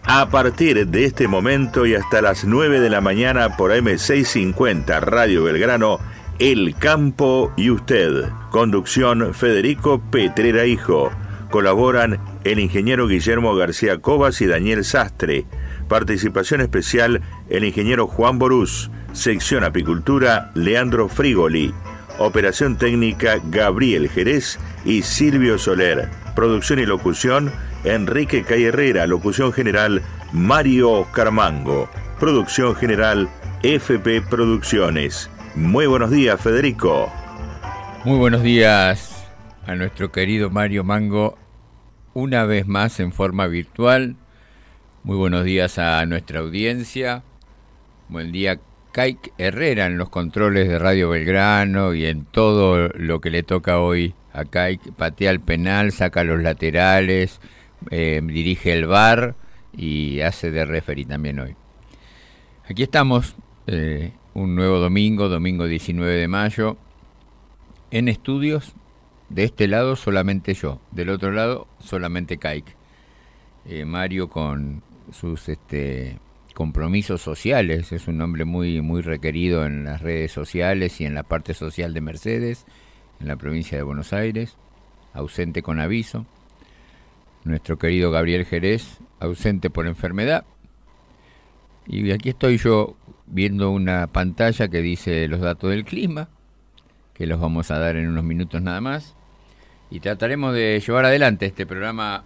A partir de este momento y hasta las 9 de la mañana por AM650 Radio Belgrano, El Campo y Usted. Conducción Federico Petrera Hijo. Colaboran el ingeniero Guillermo García Cobas y Daniel Sastre. Participación especial el ingeniero Juan Borús. Sección Apicultura Leandro Frigoli. Operación técnica Gabriel Jerez y Silvio Soler. Producción y locución Enrique Cay Herrera. Locución general Mario Oscar Mango. Producción general FP Producciones. Muy buenos días, Federico. Muy buenos días a nuestro querido Mario Mango, una vez más en forma virtual. Muy buenos días a nuestra audiencia. Buen día, Cay Herrera en los controles de Radio Belgrano y en todo lo que le toca hoy a Cay. Patea el penal, saca los laterales, dirige el VAR y hace de referee también hoy. Aquí estamos, un nuevo domingo 19 de mayo, en estudios. De este lado solamente yo, del otro lado solamente Cay. Mario con sus compromisos sociales, es un hombre muy requerido en las redes sociales y en la parte social de Mercedes, en la provincia de Buenos Aires, ausente con aviso. Nuestro querido Gabriel Jerez, ausente por enfermedad. Y aquí estoy yo viendo una pantalla que dice los datos del clima, que los vamos a dar en unos minutos nada más. Y trataremos de llevar adelante este programa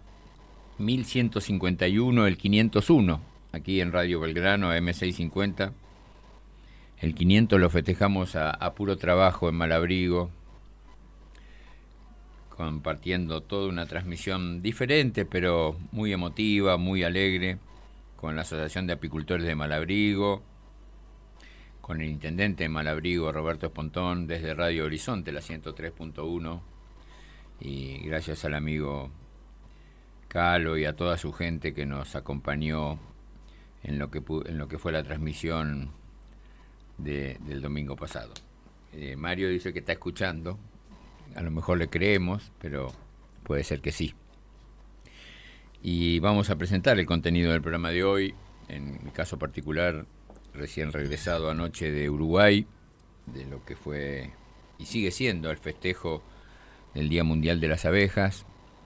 1151, el 501, aquí en Radio Belgrano, M650. El 500 lo festejamos a puro trabajo en Malabrigo, compartiendo toda una transmisión diferente, pero muy emotiva, muy alegre, con la Asociación de Apicultores de Malabrigo, con el intendente de Malabrigo, Roberto Espontón, desde Radio Horizonte, la 103.1, y gracias al amigo Calo y a toda su gente que nos acompañó en lo que fue la transmisión del domingo pasado. Mario dice que está escuchando, a lo mejor le creemos, pero puede ser que sí. Y vamos a presentar el contenido del programa de hoy. En mi caso particular, recién regresado anoche de Uruguay, de lo que fue y sigue siendo el festejo del Día Mundial de las Abejas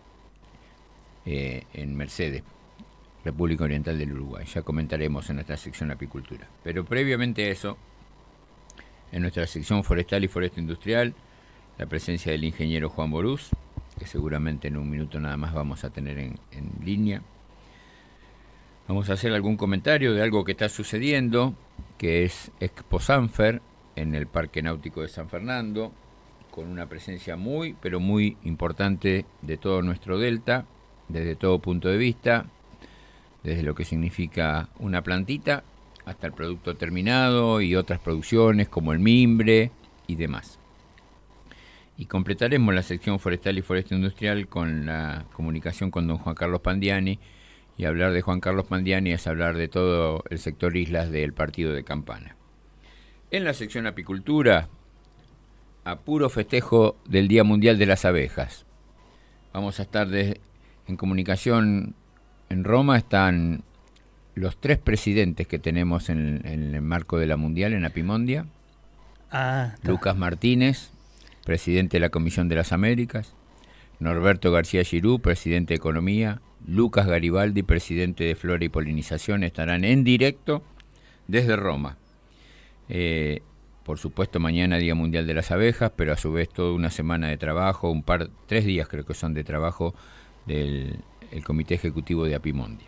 en Mercedes, República Oriental del Uruguay. Ya comentaremos en nuestra sección Apicultura. Pero previamente a eso, en nuestra sección Forestal y Foresta Industrial, la presencia del ingeniero Juan Borús, que seguramente en un minuto nada más vamos a tener en línea. Vamos a hacer algún comentario de algo que está sucediendo, que es Expo Sanfer en el Parque Náutico de San Fernando, con una presencia muy, pero muy importante de todo nuestro delta, desde todo punto de vista, desde lo que significa una plantita hasta el producto terminado y otras producciones como el mimbre y demás. Y completaremos la sección Forestal y Foresta Industrial con la comunicación con don Juan Carlos Pandiani. Y hablar de Juan Carlos Pandiani es hablar de todo el sector islas del partido de Campana. En la sección Apicultura, a puro festejo del Día Mundial de las Abejas. Vamos a estar en comunicación en Roma. Están los 3 presidentes que tenemos en el marco de la Mundial en Apimondia. Lucas Martínez, presidente de la Comisión de las Américas. Norberto García Girú, presidente de Economía. Lucas Garibaldi, presidente de Flora y Polinización, estarán en directo desde Roma. Por supuesto, mañana Día Mundial de las Abejas, pero a su vez toda una semana de trabajo, 3 días creo que son de trabajo del Comité Ejecutivo de Apimondia.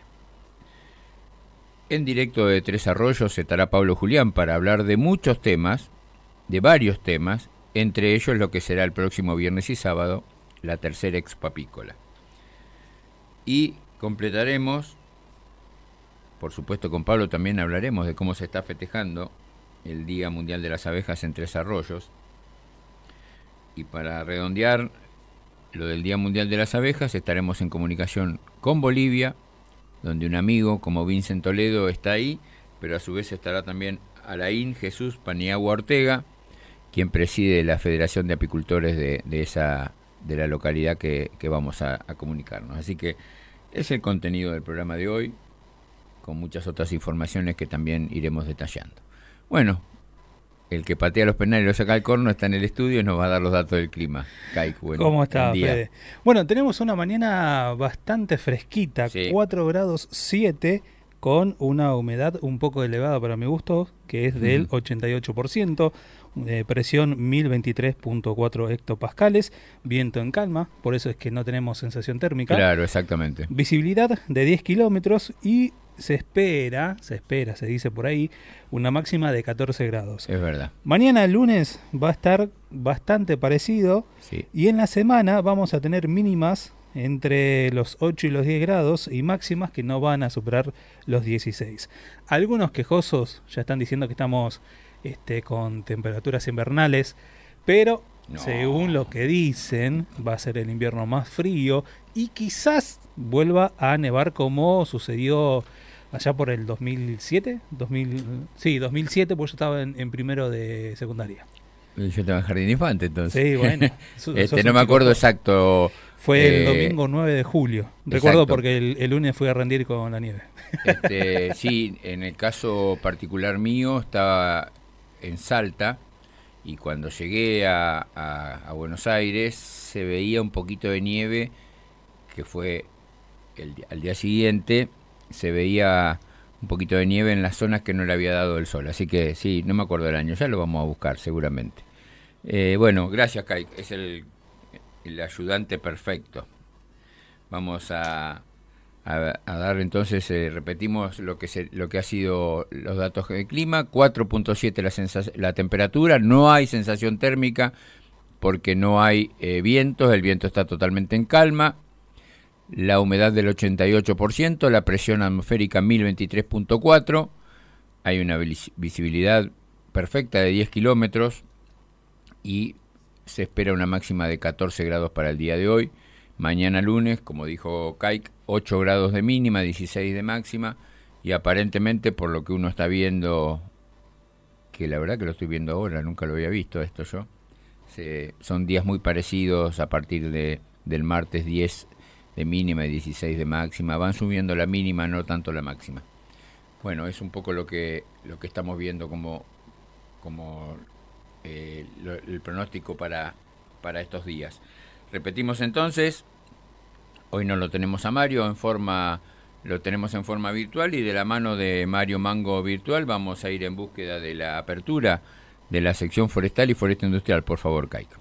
En directo de Tres Arroyos estará Pablo Julián para hablar de muchos temas, de varios temas, entre ellos lo que será el próximo viernes y sábado, la tercera Expo Apícola. Y completaremos, por supuesto con Pablo también hablaremos de cómo se está festejando el Día Mundial de las Abejas en Tres Arroyos. Y para redondear lo del Día Mundial de las Abejas, estaremos en comunicación con Bolivia, donde un amigo como Vincent Toledo está ahí, pero a su vez estará también Alain Jesús Paniagua Ortega, quien preside la Federación de Apicultores de la localidad que vamos a comunicarnos. Así que es el contenido del programa de hoy. con muchas otras informaciones que también iremos detallando. Bueno, el que patea los penales y lo saca al corno está en el estudio y nos va a dar los datos del clima. Kike, bueno, ¿Cómo está, Fede? Bueno, tenemos una mañana bastante fresquita, sí. 4 grados 7, con una humedad un poco elevada para mi gusto, que es del 88%, presión 1023.4 hectopascales, viento en calma, por eso es que no tenemos sensación térmica. Claro, exactamente. Visibilidad de 10 kilómetros y se espera, se dice por ahí, una máxima de 14 grados. Es verdad. Mañana el lunes va a estar bastante parecido, sí. Y en la semana vamos a tener mínimas entre los 8 y los 10 grados y máximas que no van a superar los 16. Algunos quejosos ya están diciendo que estamos con temperaturas invernales, pero según lo que dicen, va a ser el invierno más frío y quizás vuelva a nevar como sucedió allá por el 2007, 2007, porque yo estaba en primero de secundaria. Yo estaba en jardín infante, entonces. Sí, bueno. No me acuerdo exacto. Fue el domingo 9 de julio. Recuerdo exacto. Porque el lunes fui a rendir con la nieve. Sí, en el caso particular mío estaba en Salta y cuando llegué a Buenos Aires se veía un poquito de nieve, que fue al día siguiente, se veía un poquito de nieve en las zonas que no le había dado el sol. Así que sí, no me acuerdo del año, ya lo vamos a buscar seguramente. Bueno, gracias, Kai, es el ayudante perfecto. Vamos a dar entonces, repetimos lo que ha sido los datos de clima. 4.7 la temperatura, no hay sensación térmica porque no hay vientos, el viento está totalmente en calma. La humedad del 88%, la presión atmosférica 1023.4, hay una visibilidad perfecta de 10 kilómetros y se espera una máxima de 14 grados para el día de hoy. Mañana lunes, como dijo Kaik, 8 grados de mínima, 16 de máxima, y aparentemente, por lo que uno está viendo, que la verdad que lo estoy viendo ahora, nunca lo había visto esto yo, son días muy parecidos a partir del martes 10 de mínima y 16 de máxima, van subiendo la mínima, no tanto la máxima. Bueno, es un poco lo que estamos viendo como el pronóstico para estos días. Repetimos entonces, hoy no lo tenemos a Mario lo tenemos en forma virtual, y de la mano de Mario Mango Virtual vamos a ir en búsqueda de la apertura de la sección forestal y foresta industrial. Por favor, Caico.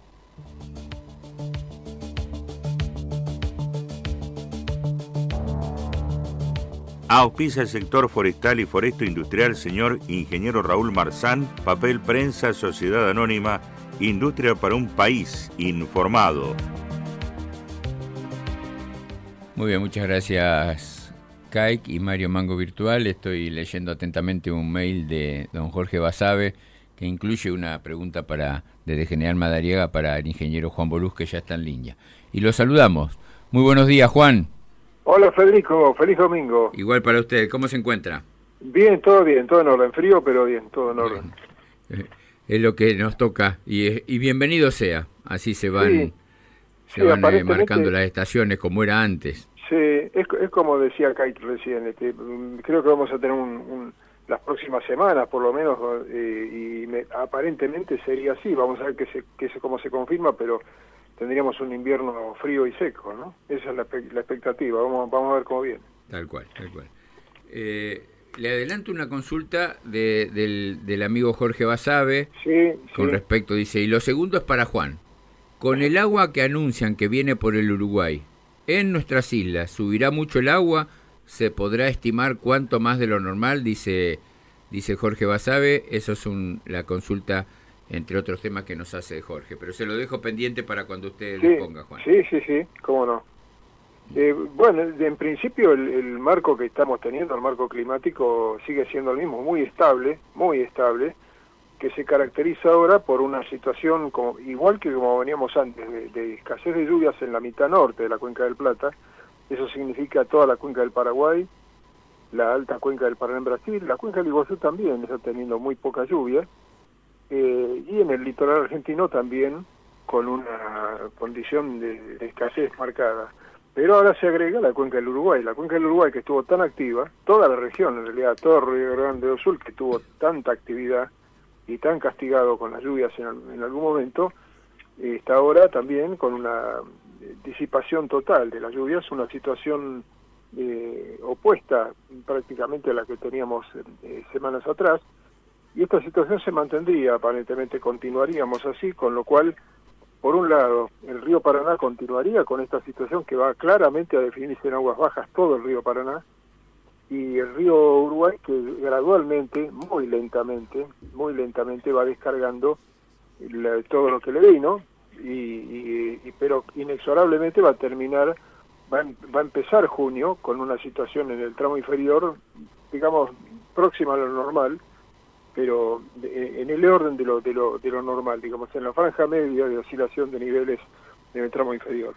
Auspicia el sector forestal y foresto industrial, señor ingeniero Raúl Marzán, papel prensa, sociedad anónima, industria para un país informado. Muy bien, muchas gracias, Kaik y Mario Mango Virtual. Estoy leyendo atentamente un mail de don Jorge Basabe que incluye una pregunta desde General Madariaga para el ingeniero Juan Bolús, que ya está en línea. Y lo saludamos. Muy buenos días, Juan. Hola, Federico, feliz domingo. Igual para usted, ¿cómo se encuentra? Bien, todo en orden, frío, pero bien, todo en orden. Es lo que nos toca, y bienvenido sea, así se van, marcando las estaciones como era antes. Sí, es como decía Kate recién, creo que vamos a tener las próximas semanas, por lo menos, aparentemente sería así, vamos a ver cómo se confirma, pero tendríamos un invierno frío y seco, ¿no? Esa es la expectativa, vamos a ver cómo viene. Tal cual. Le adelanto una consulta del amigo Jorge Basabe, con respecto, dice, y lo segundo es para Juan. Con el agua que anuncian que viene por el Uruguay, ¿en nuestras islas subirá mucho el agua? ¿Se podrá estimar cuánto más de lo normal? Dice Jorge Basabe. Eso es la consulta, entre otros temas que nos hace Jorge, pero se lo dejo pendiente para cuando usted le ponga, Juan. Sí, cómo no. Bueno, en principio el marco que estamos teniendo, el marco climático, sigue siendo el mismo, muy estable, que se caracteriza ahora por una situación igual que como veníamos antes, de escasez de lluvias en la mitad norte de la Cuenca del Plata. Eso significa toda la Cuenca del Paraguay, la alta Cuenca del Paraná en Brasil, la Cuenca del Iguazú también está teniendo muy poca lluvia, y en el litoral argentino también con una condición de escasez marcada. pero ahora se agrega la cuenca del Uruguay. La cuenca del Uruguay, que estuvo tan activa, toda la región, en realidad, todo Río Grande do Sul, que tuvo tanta actividad y tan castigado con las lluvias en algún momento, está ahora también con una disipación total de las lluvias, una situación opuesta prácticamente a la que teníamos semanas atrás, y esta situación se mantendría, aparentemente continuaríamos así, con lo cual, por un lado, el río Paraná continuaría con esta situación que va claramente a definirse en aguas bajas todo el río Paraná, y el río Uruguay que gradualmente, muy lentamente va descargando todo lo que le vino, pero inexorablemente va a terminar, va a empezar junio con una situación en el tramo inferior, digamos, próxima a lo normal, pero en el orden de lo normal, digamos, en la franja media de oscilación de niveles en el tramo inferior.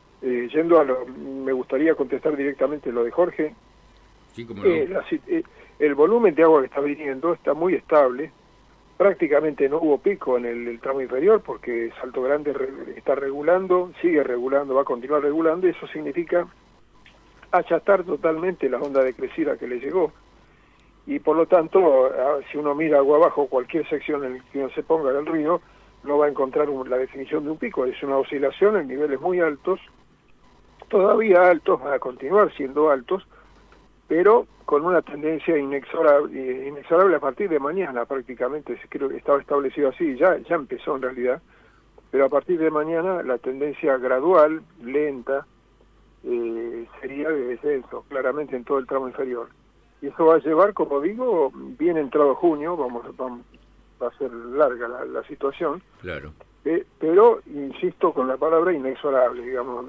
Me gustaría contestar directamente lo de Jorge. Sí, como no. El volumen de agua que está viniendo está muy estable, prácticamente no hubo pico en el tramo inferior porque Salto Grande está regulando, sigue regulando, va a continuar regulando, y eso significa achatar totalmente la onda decreciva que le llegó. Y por lo tanto, si uno mira agua abajo, cualquier sección en la que uno se ponga del río, no va a encontrar la definición de un pico. Es una oscilación en niveles muy altos, todavía altos, van a continuar siendo altos, pero con una tendencia inexorable a partir de mañana prácticamente. Creo que estaba establecido así, ya empezó en realidad, pero a partir de mañana la tendencia gradual, lenta, sería de descenso, claramente en todo el tramo inferior. Y eso va a llevar, como digo, bien entrado junio, va a ser larga la situación, claro. Pero, insisto con la palabra inexorable, digamos,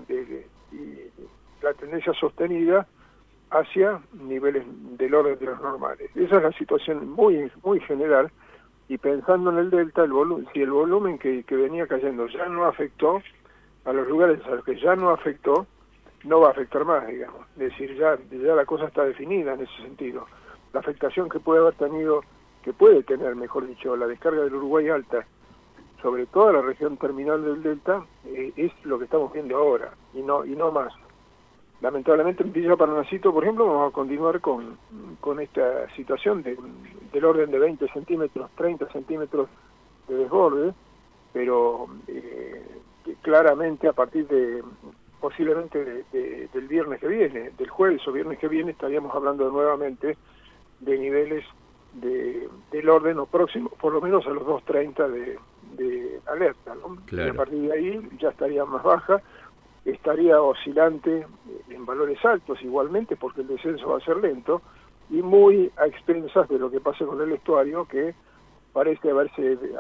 la tendencia sostenida hacia niveles del orden de los normales. Esa es la situación muy general, y pensando en el delta, si el volumen que venía cayendo ya no afectó, a los lugares a los que ya no afectó, no va a afectar más, digamos. Es decir, ya la cosa está definida en ese sentido. La afectación que puede tener, mejor dicho, la descarga del Uruguay alta sobre toda la región terminal del delta, es lo que estamos viendo ahora, y no más. Lamentablemente en Villa Paranacito, por ejemplo, vamos a continuar con esta situación del orden de 20 centímetros, 30 centímetros de desborde, pero claramente a partir posiblemente del viernes que viene, del jueves o viernes que viene, estaríamos hablando nuevamente de niveles del orden o próximo, por lo menos a los 2.30 de alerta, ¿no? Claro. Y a partir de ahí ya estaría más baja, estaría oscilante en valores altos igualmente, porque el descenso va a ser lento, y muy a expensas de lo que pase con el estuario, que parece haber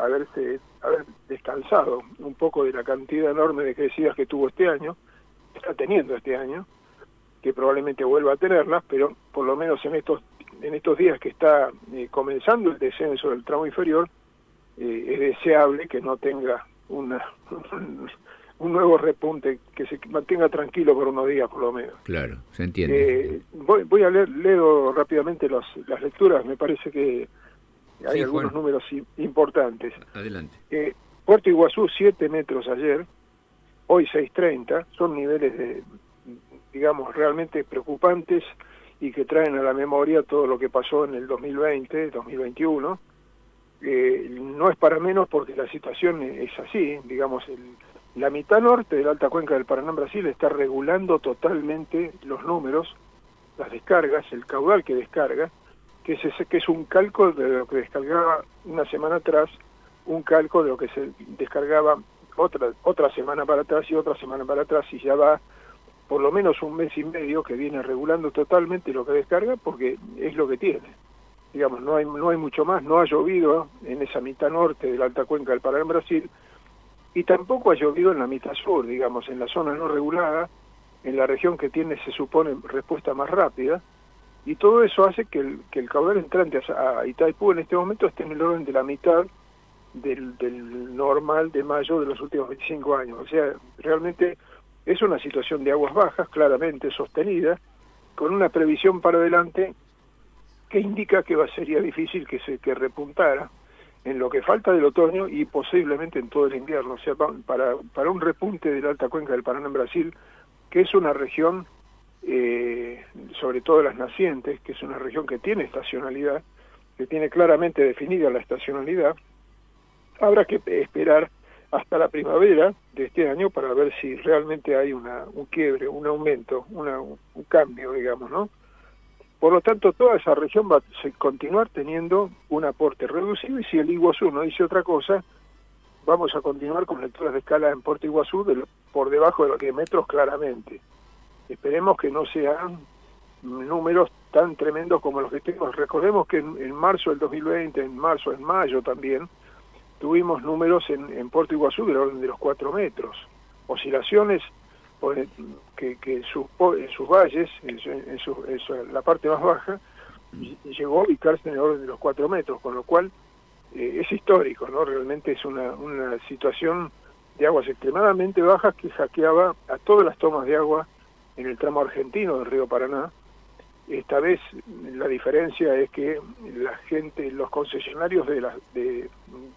descansado un poco de la cantidad enorme de crecidas que tuvo está teniendo este año, que probablemente vuelva a tenerlas, pero por lo menos en estos días que está comenzando el descenso del tramo inferior, es deseable que no tenga un nuevo repunte, que se mantenga tranquilo por unos días por lo menos. Claro, se entiende. Voy a leo rápidamente las lecturas, me parece que hay algunos Juan, números importantes. Adelante. Puerto Iguazú 7 metros ayer, hoy 6.30, son niveles digamos, realmente preocupantes y que traen a la memoria todo lo que pasó en el 2020, 2021. No es para menos porque la situación es así, digamos, la mitad norte de la alta cuenca del Paraná en Brasil está regulando totalmente los números, las descargas, el caudal que descarga, que es un cálculo de lo que descargaba una semana atrás, un cálculo de lo que se descargaba otra semana para atrás y otra semana para atrás, y ya va por lo menos un mes y medio que viene regulando totalmente lo que descarga, porque es lo que tiene. Digamos, no hay mucho más, no ha llovido en esa mitad norte de la alta cuenca del Paraná en Brasil, y tampoco ha llovido en la mitad sur, digamos, en la zona no regulada, en la región que tiene, se supone, respuesta más rápida, y todo eso hace que el caudal entrante a Itaipú en este momento esté en el orden de la mitad del normal de mayo de los últimos 25 años. O sea, realmente es una situación de aguas bajas, claramente sostenida, con una previsión para adelante que indica que sería difícil que repuntara en lo que falta del otoño y posiblemente en todo el invierno. O sea, para un repunte de la alta cuenca del Paraná en Brasil que es una región, sobre todo las nacientes, que es una región que tiene estacionalidad, que tiene claramente definida la estacionalidad. Habrá que esperar hasta la primavera de este año para ver si realmente hay un quiebre, un aumento, un cambio, digamos, ¿no? Por lo tanto, toda esa región va a continuar teniendo un aporte reducido, y si el Iguazú no dice otra cosa, vamos a continuar con lecturas de escala en Puerto Iguazú por debajo de los 10 metros claramente. Esperemos que no sean números tan tremendos como los que tenemos. Recordemos que en marzo del 2020, en mayo también, tuvimos números en Puerto Iguazú del orden de los 4 metros. Oscilaciones que en sus valles, en la parte más baja, llegó a ubicarse en el orden de los 4 metros, con lo cual es histórico, ¿no? Realmente es una situación de aguas extremadamente bajas que saqueaba a todas las tomas de agua en el tramo argentino del río Paraná. Esta vez la diferencia es que la gente, los concesionarios de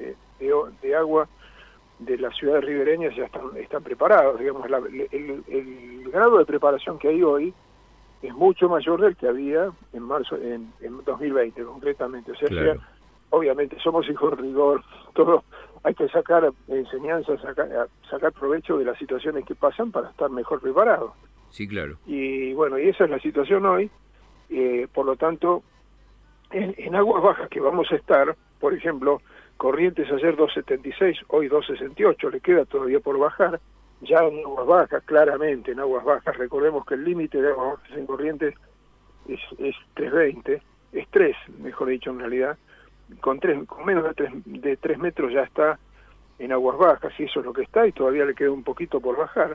agua de las ciudades ribereñas ya están preparados, digamos. El grado de preparación que hay hoy es mucho mayor del que había en 2020 concretamente. O sea, claro, que obviamente somos hijos de rigor, todo hay que sacar enseñanzas, sacar provecho de las situaciones que pasan para estar mejor preparados. sí, claro. Y bueno, y esa es la situación hoy. Por lo tanto, en aguas bajas que vamos a estar, por ejemplo, Corrientes ayer 2.76, hoy 2.68, le queda todavía por bajar, ya en aguas bajas, claramente en aguas bajas. Recordemos que el límite de aguas bajas en Corrientes es 3.20, es 3, mejor dicho en realidad, con menos de 3 metros ya está en aguas bajas, y eso es lo que está, y todavía le queda un poquito por bajar.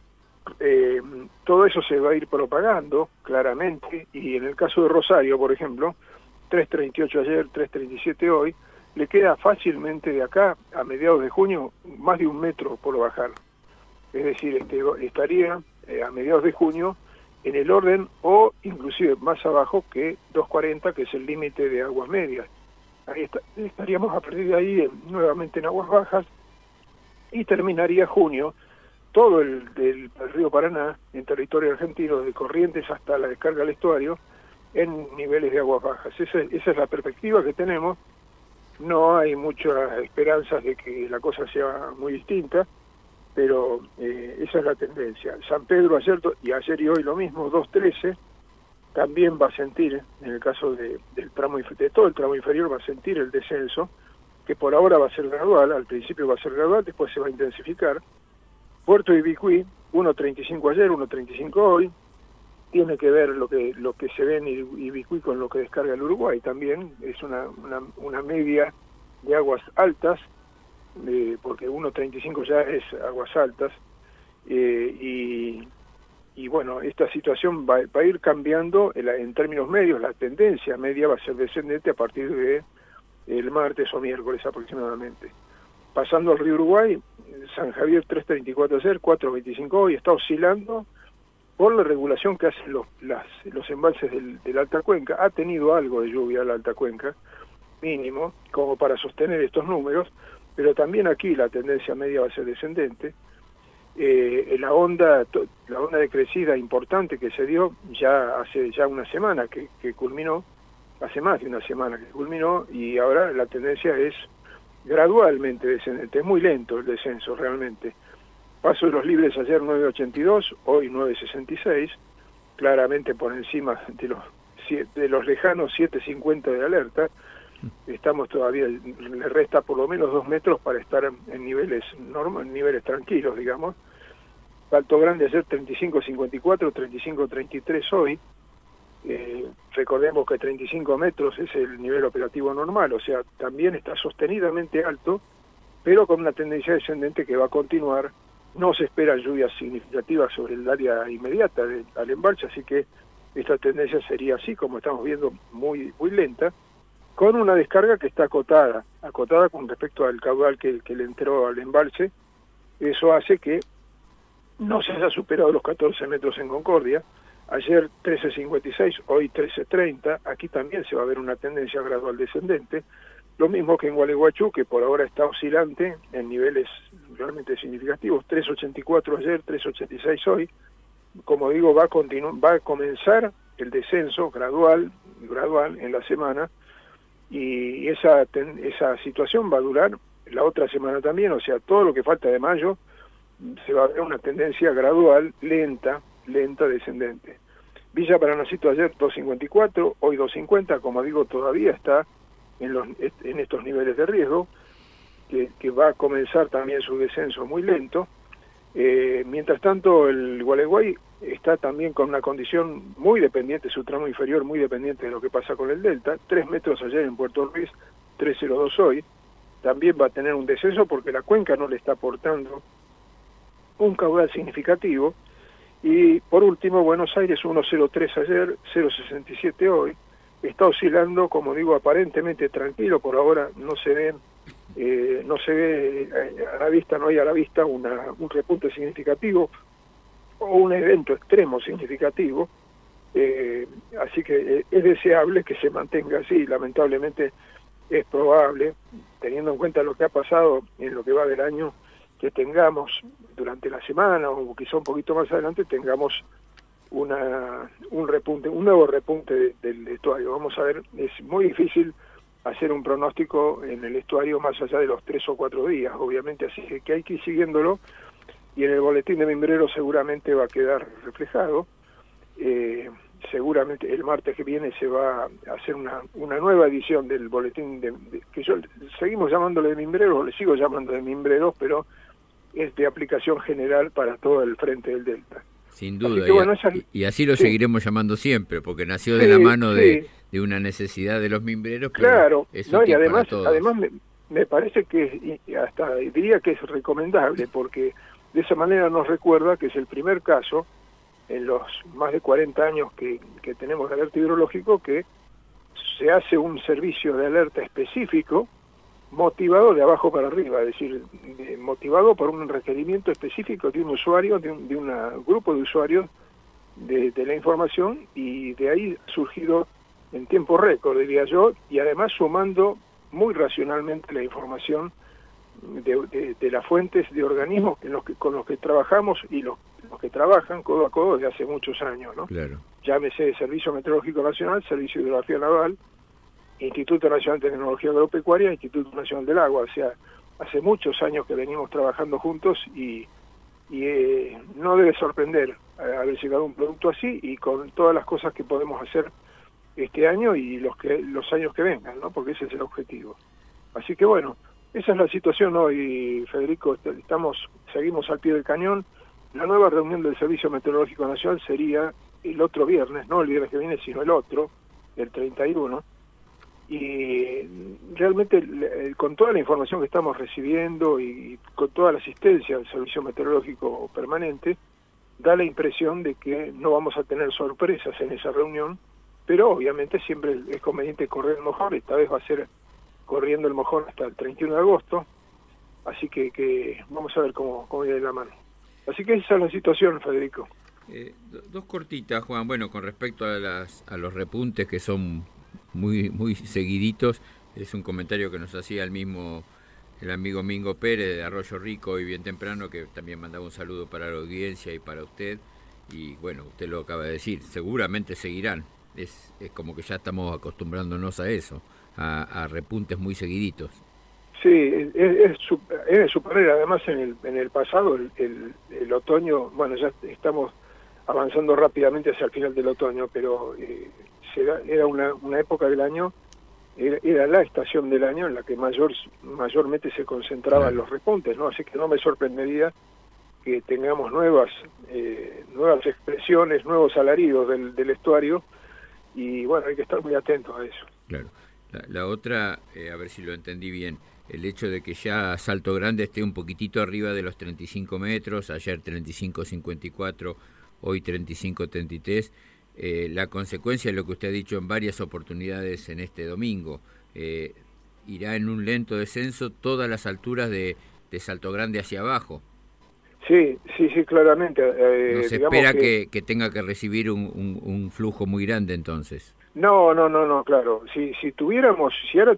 Todo eso se va a ir propagando claramente, y en el caso de Rosario, por ejemplo, 3.38 ayer, 3.37 hoy, le queda fácilmente de acá a mediados de junio más de 1 metro por bajar. Es decir, estaría a mediados de junio en el orden o inclusive más abajo que 2.40, que es el límite de aguas medias. Ahí estaríamos a partir de ahí nuevamente en aguas bajas, y terminaría junio todo el río Paraná en territorio argentino, de Corrientes hasta la descarga al estuario, en niveles de aguas bajas. Esa es la perspectiva que tenemos. No hay muchas esperanzas de que la cosa sea muy distinta, pero esa es la tendencia. San Pedro ayer y hoy lo mismo, 2.13, también va a sentir, en el caso de todo el tramo inferior, va a sentir el descenso, que por ahora va a ser gradual. Al principio va a ser gradual, después se va a intensificar. Puerto Ibicuí, 1.35 ayer, 1.35 hoy. Tiene que ver lo que se ve en Ibicuí con lo que descarga el Uruguay también. Es una media de aguas altas, porque 1.35 ya es aguas altas. Y bueno, esta situación va a ir cambiando en términos medios. La tendencia media va a ser descendente a partir de el martes o miércoles aproximadamente. Pasando al río Uruguay, San Javier 3.34 ayer, 4.25 hoy, está oscilando por la regulación que hacen los embalses del Alta Cuenca. Ha tenido algo de lluvia la Alta Cuenca, mínimo, como para sostener estos números, pero también aquí la tendencia media va a ser descendente. La onda de crecida importante que se dio hace una semana que culminó, hace más de una semana que culminó, y ahora la tendencia es gradualmente descendente. Es muy lento el descenso realmente. Paso de los libres ayer 9.82, hoy 9.66, claramente por encima de los lejanos 7.50 de alerta. Estamos todavía, le resta por lo menos 2 metros para estar en niveles tranquilos, digamos. Salto Grande ayer 35.54, 35.33 hoy. Recordemos que 35 metros es el nivel operativo normal, o sea, también está sostenidamente alto, pero con una tendencia descendente que va a continuar. No se esperan lluvias significativas sobre el área inmediata al embalse, así que esta tendencia sería así, como estamos viendo, muy, muy lenta, con una descarga que está acotada con respecto al caudal que le entró al embalse. Eso hace que no se haya superado los 14 metros en Concordia. Ayer 13.56, hoy 13.30, aquí también se va a ver una tendencia gradual descendente. Lo mismo que en Gualeguaychú, que por ahora está oscilante en niveles realmente significativos, 3.84 ayer, 3.86 hoy. como digo, va a comenzar el descenso gradual en la semana, y esa situación va a durar la otra semana también, o sea, todo lo que falta de mayo se va a ver una tendencia gradual, lenta descendente. Villa Paranacito ayer 2.54, hoy 2.50, como digo, todavía está en estos niveles de riesgo, que va a comenzar también su descenso muy lento. Mientras tanto, el Gualeguay está también con una condición muy dependiente, su tramo inferior muy dependiente de lo que pasa con el delta, 3 metros ayer en Puerto Ruiz, 3.02 hoy, también va a tener un descenso porque la cuenca no le está aportando un caudal significativo. Y por último, Buenos Aires 1.03 ayer, 0.67 hoy, está oscilando, como digo, aparentemente tranquilo, por ahora no se ve a la vista, no hay a la vista un repunte significativo o un evento extremo significativo, así que es deseable que se mantenga así. Lamentablemente es probable, teniendo en cuenta lo que ha pasado en lo que va del año, que tengamos durante la semana o quizá un poquito más adelante tengamos un nuevo repunte del estuario. Vamos a ver, es muy difícil hacer un pronóstico en el estuario más allá de los 3 o 4 días, obviamente, así que hay que ir siguiéndolo, y en el boletín de Mimbreros seguramente va a quedar reflejado. Seguramente el martes que viene se va a hacer una nueva edición del boletín que yo seguimos llamándole de Mimbreros, le sigo llamando de Mimbreros, pero es de aplicación general para todo el frente del delta. Sin duda, que, bueno, y así lo seguiremos llamando siempre, porque nació de la mano de una necesidad de los mimbreros. Claro, y además me parece que hasta diría que es recomendable, porque de esa manera nos recuerda que es el primer caso en los más de 40 años que tenemos de alerta hidrológico que se hace un servicio de alerta específico motivado de abajo para arriba, es decir, motivado por un requerimiento específico de un usuario, de un grupo de usuarios de la información, y de ahí ha surgido en tiempo récord, diría yo, y además sumando muy racionalmente la información de las fuentes de organismos con los que trabajamos y los que trabajan codo a codo desde hace muchos años, ¿no? Claro. Llámese Servicio Meteorológico Nacional, Servicio de Hidrografía Naval, Instituto Nacional de Tecnología Agropecuaria, Instituto Nacional del Agua. O sea, hace muchos años que venimos trabajando juntos y no debe sorprender haber llegado a un producto así, y con todas las cosas que podemos hacer este año y los años que vengan, ¿no? Porque ese es el objetivo. Así que bueno, esa es la situación hoy, Federico. Seguimos al pie del cañón. La nueva reunión del Servicio Meteorológico Nacional sería el otro viernes, no el viernes que viene, sino el otro, el 31. Y realmente con toda la información que estamos recibiendo y con toda la asistencia del Servicio Meteorológico Permanente, da la impresión de que no vamos a tener sorpresas en esa reunión, pero obviamente siempre es conveniente correr el mojón. Esta vez va a ser corriendo el mojón hasta el 31 de agosto, así que vamos a ver cómo viene la mano. Así que esa es la situación, Federico. Dos cortitas, Juan. Bueno, con respecto a los repuntes que son muy seguiditos, es un comentario que nos hacía el amigo Mingo Pérez de Arroyo Rico hoy bien temprano, que también mandaba un saludo para la audiencia y para usted. Y bueno, usted lo acaba de decir, seguramente seguirán. Es como que ya estamos acostumbrándonos a eso, a repuntes muy seguiditos. Sí, es de suponer. Además en el pasado, el otoño, bueno, ya estamos avanzando rápidamente hacia el final del otoño, pero era una época del año, era la estación del año en la que mayormente se concentraban los repuntes, ¿no? Así que no me sorprendería que tengamos nuevas expresiones, nuevos alaridos del estuario, y bueno, hay que estar muy atentos a eso. Claro. La otra, a ver si lo entendí bien, el hecho de que ya Salto Grande esté un poquitito arriba de los 35 metros, ayer 35.54, hoy 35.33, la consecuencia de lo que usted ha dicho en varias oportunidades en este domingo, irá en un lento descenso todas las alturas de Salto Grande hacia abajo. Sí, claramente. No se espera que tenga que recibir un flujo muy grande entonces. No, claro. Si tuviéramos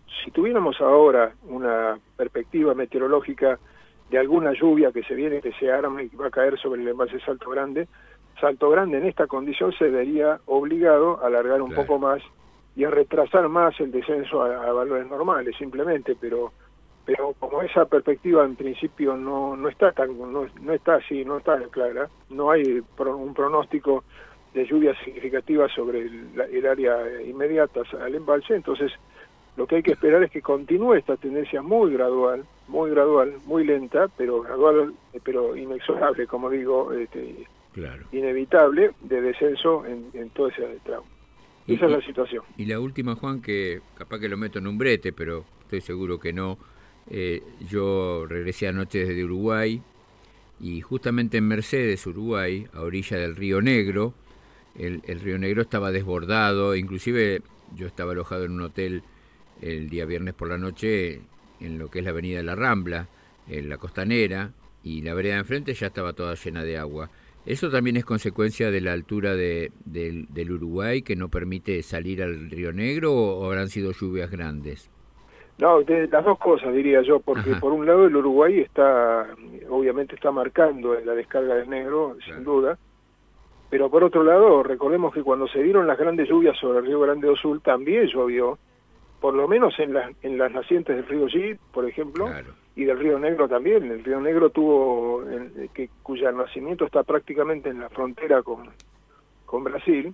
ahora una perspectiva meteorológica de alguna lluvia que se viene, que se arma y que va a caer sobre el embalse Salto Grande, Salto Grande en esta condición se vería obligado a alargar un poco más y a retrasar más el descenso a valores normales, simplemente, pero como esa perspectiva en principio no está así, no está clara, no hay un pronóstico de lluvias significativas sobre el área inmediata al embalse, entonces lo que hay que esperar es que continúe esta tendencia muy gradual, muy lenta, pero gradual, pero inexorable, como digo, inevitable, de descenso en todo ese tramo. Esa es la situación. Y la última, Juan, que capaz que lo meto en un brete, pero estoy seguro que no. Yo regresé anoche desde Uruguay y justamente en Mercedes, Uruguay, a orilla del Río Negro, el Río Negro estaba desbordado, inclusive yo estaba alojado en un hotel el día viernes por la noche en lo que es la avenida de la Rambla, en la Costanera, y la vereda de enfrente ya estaba toda llena de agua. ¿Eso también es consecuencia de la altura del Uruguay que no permite salir al Río Negro o habrán sido lluvias grandes? No, de las dos cosas diría yo, porque por un lado el Uruguay obviamente está marcando la descarga del Negro, sin duda, pero por otro lado recordemos que cuando se dieron las grandes lluvias sobre el Río Grande do Sul también llovió, por lo menos en las nacientes del río Gil, por ejemplo, y del Río Negro también. El Río Negro cuyo nacimiento está prácticamente en la frontera con Brasil,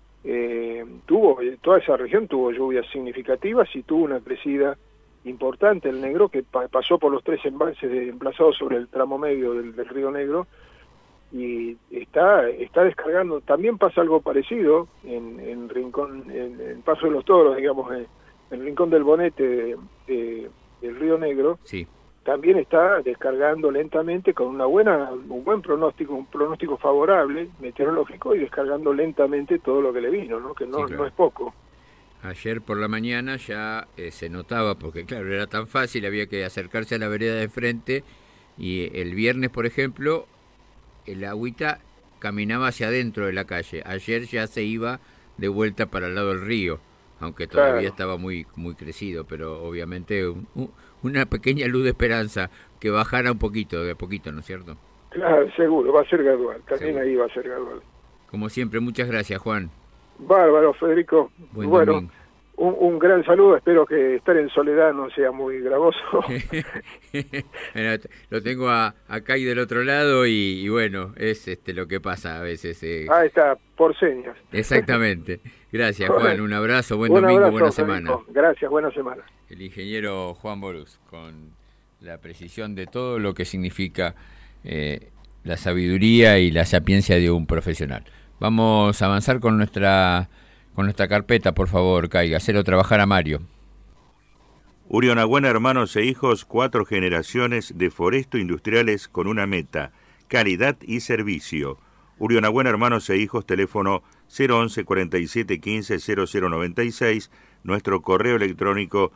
toda esa región tuvo lluvias significativas y tuvo una crecida importante el Negro, que pasó por los 3 embalses emplazados sobre el tramo medio del Río Negro, y está descargando. También pasa algo parecido en Rincón, en Paso de los Toros, digamos, en el Rincón del Bonete del Río Negro. Sí. También está descargando lentamente con un buen pronóstico, un pronóstico favorable meteorológico, y descargando lentamente todo lo que le vino, ¿no? Que no es poco. Ayer por la mañana ya se notaba, porque claro, era tan fácil, había que acercarse a la vereda de frente, y el viernes, por ejemplo, el agüita caminaba hacia adentro de la calle. Ayer ya se iba de vuelta para el lado del río, aunque todavía estaba muy crecido, pero obviamente una pequeña luz de esperanza, que bajara un poquito, de a poquito, ¿no es cierto? Claro, seguro, va a ser gradual, también seguro. Ahí va a ser gradual. Como siempre, muchas gracias, Juan. Bárbaro, Federico. Bueno, un gran saludo, espero que estar en soledad no sea muy gravoso. Bueno, lo tengo acá y del otro lado, y bueno, es lo que pasa a veces. Ahí está, por señas. Exactamente. Gracias, Juan, un abrazo, buen domingo, buena semana. Gracias, buena semana. El ingeniero Juan Borús, con la precisión de todo lo que significa la sabiduría y la sapiencia de un profesional. Vamos a avanzar con nuestra carpeta, por favor, Caiga. Hacerlo trabajar a Mario. Urionagüena, hermanos e hijos, 4 generaciones de foresto industriales con una meta: calidad y servicio. Urionagüena, hermanos e hijos, teléfono 011 47 15 0096, nuestro correo electrónico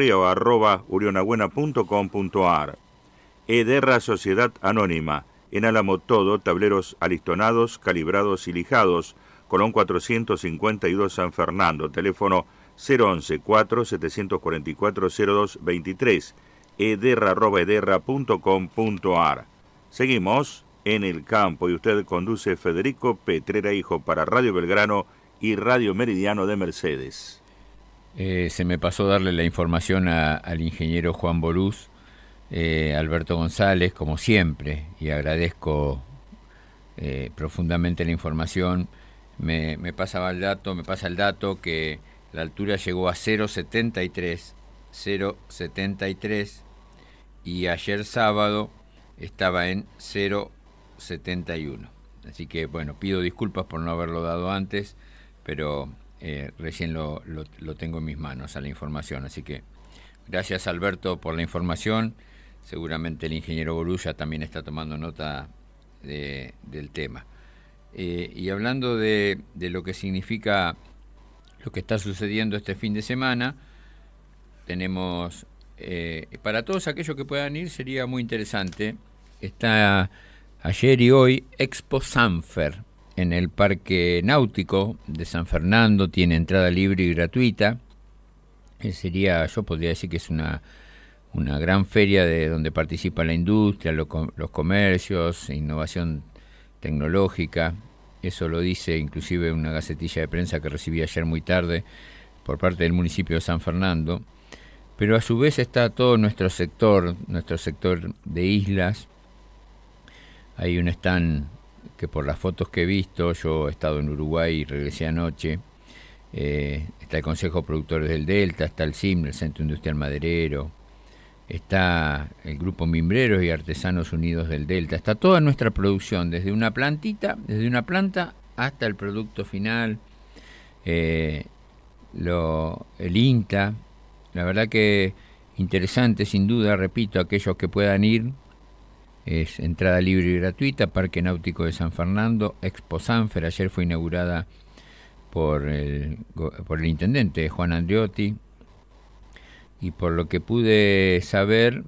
correo@urionagüena.com.ar. Ederra Sociedad Anónima, en Álamo Todo, tableros alistonados, calibrados y lijados, Colón 452 San Fernando, teléfono 011 4 744 0223, ederra@ederra.com.ar. Seguimos en el campo y usted conduce Federico Petrera Hijo para Radio Belgrano y Radio Meridiano de Mercedes. Se me pasó darle la información al ingeniero Juan Borús, Alberto González, como siempre, y agradezco profundamente la información. Me pasa el dato que la altura llegó a 0,73, y ayer sábado estaba en 0,71. Así que, bueno, pido disculpas por no haberlo dado antes, pero recién lo tengo en mis manos a la información. Así que gracias, Alberto, por la información. Seguramente el ingeniero Borús también está tomando nota del tema. Y hablando de lo que significa lo que está sucediendo este fin de semana, tenemos, para todos aquellos que puedan ir, sería muy interesante, está ayer y hoy Expo Sanfer en el Parque Náutico de San Fernando, tiene entrada libre y gratuita. Yo podría decir que es una gran feria donde participa la industria, los comercios, innovación tecnológica, eso lo dice inclusive una gacetilla de prensa que recibí ayer muy tarde por parte del municipio de San Fernando, pero a su vez está todo nuestro sector de islas. Hay un stand que por las fotos que he visto, yo he estado en Uruguay y regresé anoche, está el Consejo de Productores del Delta, está el CIM, el Centro Industrial Maderero, está el Grupo Mimbreros y Artesanos Unidos del Delta, está toda nuestra producción, desde una planta hasta el producto final, el INTA. La verdad que interesante, sin duda, repito, aquellos que puedan ir, es entrada libre y gratuita, Parque Náutico de San Fernando, Expo Sanfer, ayer fue inaugurada por el intendente Juan Andreotti, y por lo que pude saber,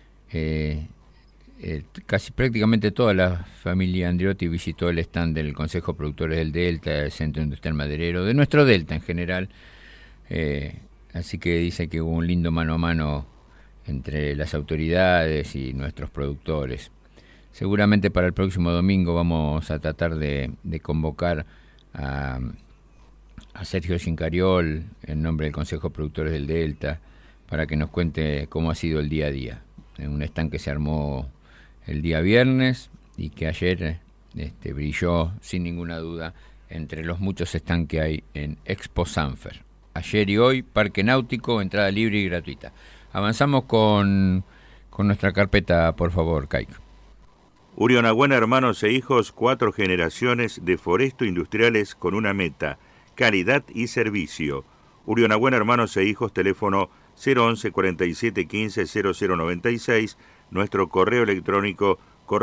casi prácticamente toda la familia Andreotti visitó el stand del Consejo de Productores del Delta, del Centro Industrial Maderero, de nuestro Delta en general, así que dice que hubo un lindo mano a mano entre las autoridades y nuestros productores. Seguramente para el próximo domingo vamos a tratar de convocar a Sergio Gincariol en nombre del Consejo de Productores del Delta para que nos cuente cómo ha sido el día a día. En un stand que se armó el día viernes y que ayer brilló sin ninguna duda entre los muchos stands que hay en Expo Sanfer. Ayer y hoy, Parque Náutico, entrada libre y gratuita. Avanzamos con nuestra carpeta, por favor, Caico. Urionagüena Hermanos e Hijos, 4 generaciones de foresto industriales con una meta, calidad y servicio. Urionagüena Hermanos e Hijos, teléfono 011 47 15 0096, nuestro correo electrónico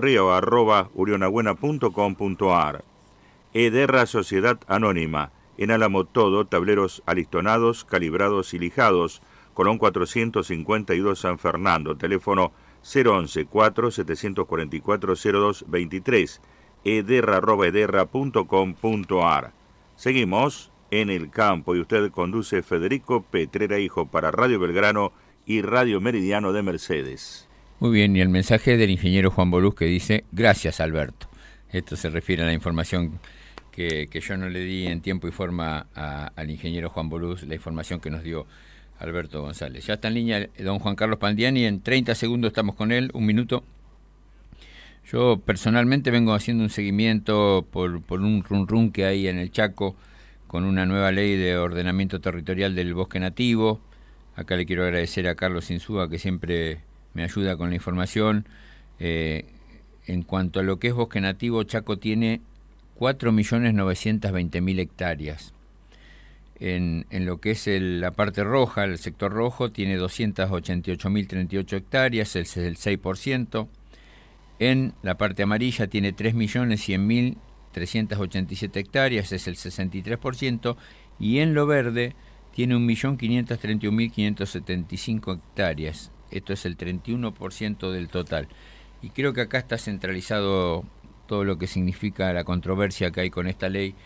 correo@urionagüena.com.ar. Ederra Sociedad Anónima, en Álamo Todo, tableros alistonados, calibrados y lijados, Colón 452 San Fernando, teléfono 011 4 744 0223, ederra@ederra.com.ar. Seguimos en el campo y usted conduce Federico Petrera Hijo para Radio Belgrano y Radio Meridiano de Mercedes. Muy bien, y el mensaje del ingeniero Juan Bolús que dice: gracias, Alberto. Esto se refiere a la información que yo no le di en tiempo y forma al ingeniero Juan Bolús, la información que nos dio Alberto González. Ya está en línea don Juan Carlos Pandiani, en 30 segundos estamos con él, un minuto. Yo personalmente vengo haciendo un seguimiento por un run que hay en el Chaco con una nueva ley de ordenamiento territorial del bosque nativo. Acá le quiero agradecer a Carlos Insúa, que siempre me ayuda con la información. En cuanto a lo que es bosque nativo, Chaco tiene 4.920.000 hectáreas. En lo que es la parte roja, el sector rojo, tiene 288.038 hectáreas, es el 6%. En la parte amarilla tiene 3.100.387 hectáreas, es el 63%. Y en lo verde tiene 1.531.575 hectáreas, esto es el 31% del total. Y creo que acá está centralizado todo lo que significa la controversia que hay con esta ley.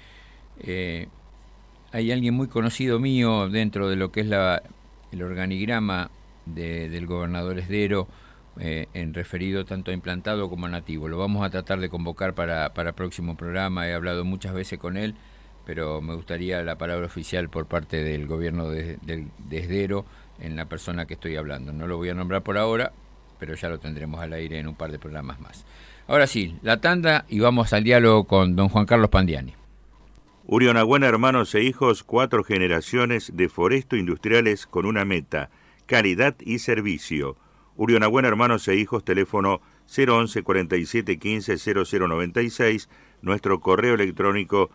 Hay alguien muy conocido mío dentro de lo que es el organigrama del gobernador Esdero, en referido tanto a implantado como a nativo. Lo vamos a tratar de convocar para próximo programa. He hablado muchas veces con él, pero me gustaría la palabra oficial por parte del gobierno de Esdero en la persona que estoy hablando. No lo voy a nombrar por ahora, pero ya lo tendremos al aire en un par de programas más. Ahora sí, la tanda y vamos al diálogo con don Juan Carlos Pandiani. Urionagüena Hermanos e Hijos, 4 generaciones de foresto industriales con una meta, calidad y servicio. Urionagüena Hermanos e Hijos, teléfono 011 47 15 0096, nuestro correo electrónico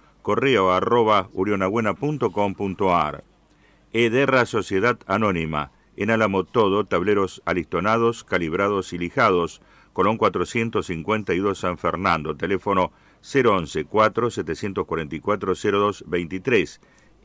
correo@urionagüena.com.ar. Ederra Sociedad Anónima, en Álamo Todo, tableros alistonados, calibrados y lijados, Colón 452 San Fernando, teléfono 011 4 744 0223,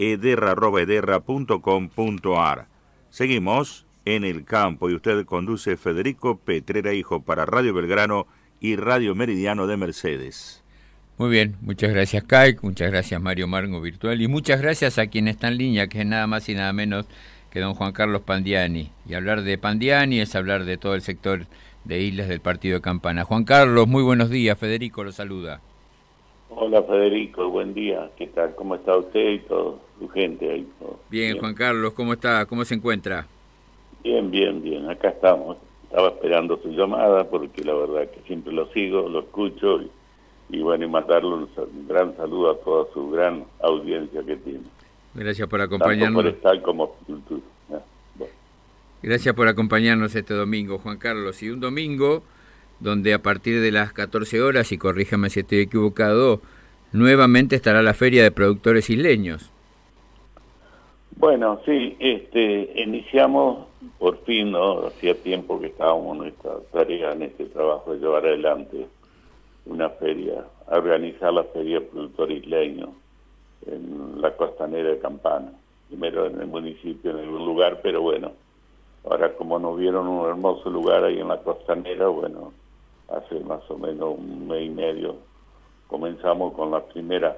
ederra@ederra.com.ar. Seguimos en el campo y usted conduce Federico Petrera Hijo para Radio Belgrano y Radio Meridiano de Mercedes. Muy bien, muchas gracias Kai, muchas gracias Mario Margo Virtual y muchas gracias a quien está en línea, que es nada más y nada menos que don Juan Carlos Pandiani. Y hablar de Pandiani es hablar de todo el sector de islas del partido de Campana. Juan Carlos, muy buenos días, Federico lo saluda. Hola Federico, buen día. ¿Qué tal? ¿Cómo está usted y todo su gente ahí? ¿Todo Bien, bien? Juan Carlos, ¿cómo está? ¿Cómo se encuentra? Bien, bien, bien. Acá estamos. Estaba esperando su llamada porque la verdad que siempre lo sigo, lo escucho y bueno, y mandarle un gran saludo a toda su gran audiencia que tiene, Gracias por tanto acompañarnos. forestal como cultura. Bueno. Gracias por acompañarnos este domingo, Juan Carlos. Y un domingo donde a partir de las 14 horas, y corríjame si estoy equivocado, nuevamente estará la Feria de Productores Isleños. Bueno, sí, iniciamos por fin, ¿no? Hacía tiempo que estábamos en esta tarea, en este trabajo de llevar adelante una feria, a organizar la Feria de Productores Isleños en la costanera de Campana. Primero en el municipio, en algún lugar, pero bueno, ahora como nos vieron un hermoso lugar ahí en la costanera, bueno, hace más o menos un mes y medio comenzamos con las primeras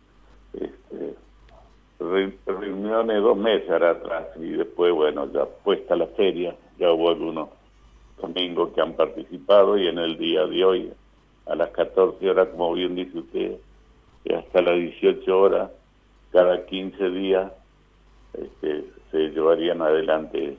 reuniones 2 meses ahora atrás y después, bueno, ya puesta la feria, ya hubo algunos domingos que han participado y en el día de hoy, a las 14 horas, como bien dice usted, y hasta las 18 horas, cada 15 días, se llevaría adelante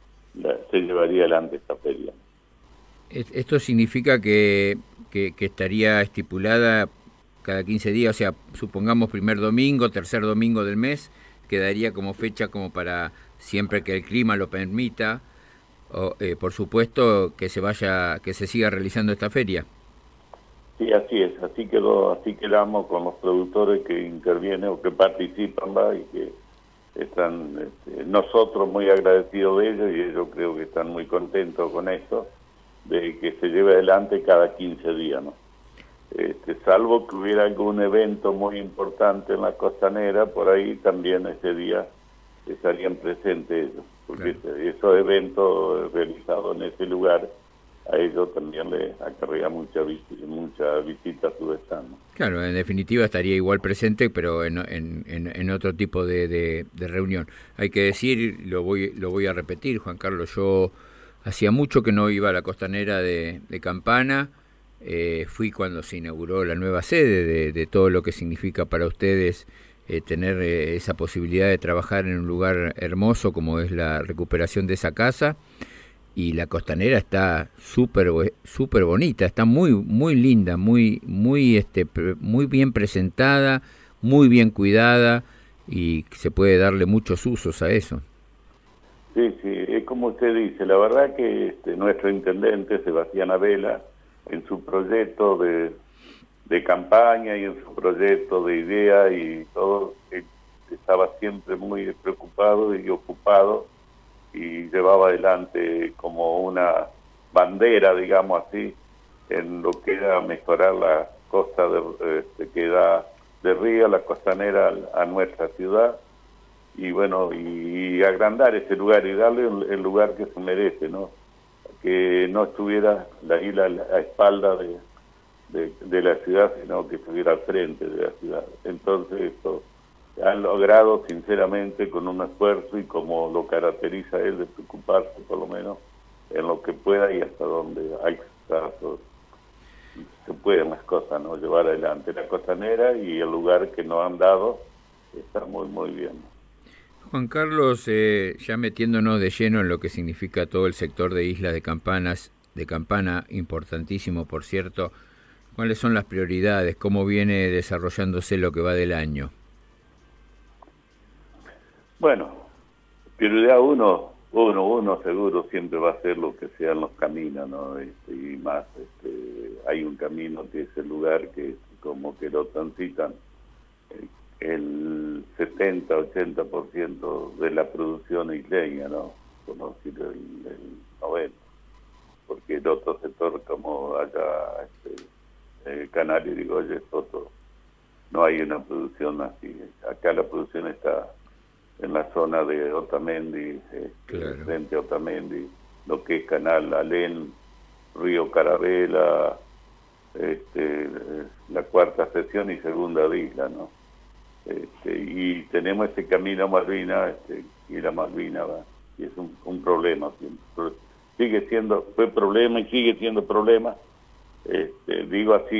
esta feria. Esto significa que estaría estipulada cada 15 días, o sea, supongamos primer domingo, tercer domingo del mes, quedaría como fecha como para, siempre que el clima lo permita, por supuesto, que se siga realizando esta feria. Sí, así es, así quedamos con los productores que intervienen o que participan, ¿va? Y que están nosotros muy agradecidos de ellos y ellos creo que están muy contentos con esto, de que se lleve adelante cada 15 días, ¿no? Salvo que hubiera algún evento muy importante en la costanera, por ahí también ese día estarían presentes ellos, porque claro, esos eventos realizados en ese lugar a ellos también les acarrea mucha visita a su stand, ¿no? Claro, en definitiva estaría igual presente, pero en otro tipo de reunión. Hay que decir, lo voy a repetir, Juan Carlos, yo hacía mucho que no iba a la costanera de Campana. Fui cuando se inauguró la nueva sede de todo lo que significa para ustedes tener esa posibilidad de trabajar en un lugar hermoso como es la recuperación de esa casa, y la costanera está súper bonita, está muy linda, muy bien presentada, muy bien cuidada, y se puede darle muchos usos a eso. Sí, es como usted dice, la verdad que nuestro intendente Sebastián Abela, en su proyecto de campaña y en su proyecto de idea y todo, estaba siempre muy preocupado y ocupado y llevaba adelante como una bandera, digamos así, en lo que era mejorar la costa que da de río, la costanera a nuestra ciudad, y bueno, y agrandar ese lugar y darle el lugar que se merece, ¿no? Que no estuviera la isla a espalda de la ciudad, sino que estuviera al frente de la ciudad. Entonces esto han logrado sinceramente con un esfuerzo y como lo caracteriza él, de preocuparse por lo menos en lo que pueda y hasta donde hay casos se pueden las cosas, ¿no? Llevar adelante la costanera, y el lugar que nos han dado está muy bien. Juan Carlos, ya metiéndonos de lleno en lo que significa todo el sector de Islas de Campana, importantísimo por cierto, ¿cuáles son las prioridades? ¿Cómo viene desarrollándose lo que va del año? Bueno, prioridad uno seguro siempre va a ser lo que sean los caminos, ¿no? Y más, hay un camino que es el lugar que como que lo transitan el 70-80% de la producción isleña, ¿no? Por decir el 90%, porque el otro sector como allá, Canario y Rigoyes, no hay una producción así. Acá la producción está en la zona de Otamendi, claro, frente a Otamendi, lo que es Canal Alén, Río Carabela, la cuarta sección y segunda de isla, ¿no? Y tenemos ese camino a Malvina, y la Malvina va, y es un problema siempre. Fue problema y sigue siendo problema, digo así,